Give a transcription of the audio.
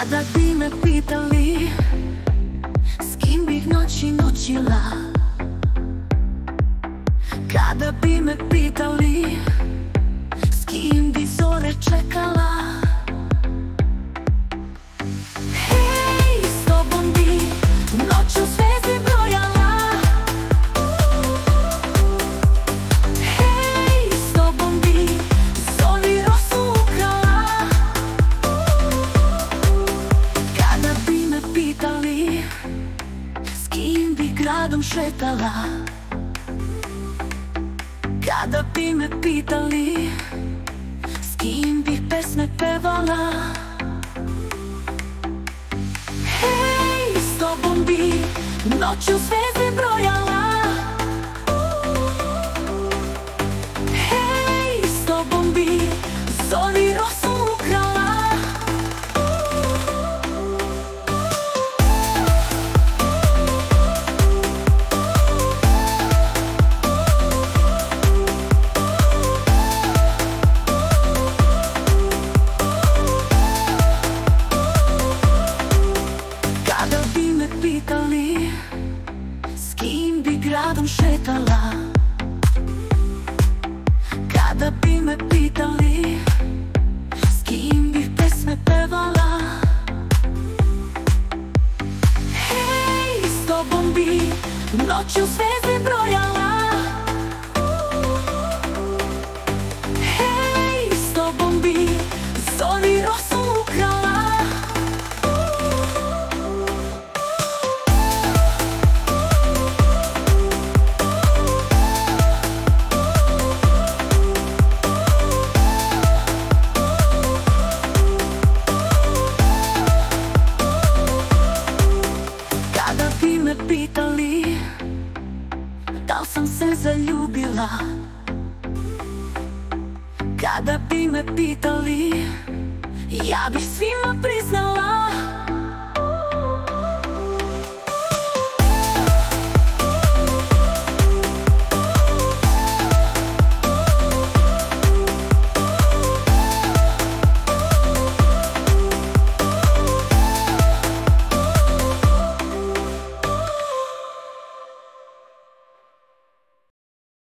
Kada bi me pitali s kim bih noći noćila, kada bi me pitali s kim bi zore čekala, hej, s tobom bi noću zvijezde brojala, hej, s tobom bi zori rosu ukrala. Kada bi me pitali s kim bi gradom šetala, kada bi me pitali s kim bih pesme pevala, hej, s tobom bi noću zvijezde brojala, hej, s tobom bi zori rosu ukrala. Kada bi me pitali s kim bi gradom šetala, kada bi me pitali s kim bih pesme pevala, hej, s tobom bi noću zvijezde brojala, hej, s tobom bi zori rosu ukrala. Kada bi me pitali da li sam se zaljubila, kada bi me pitali, ja bih svima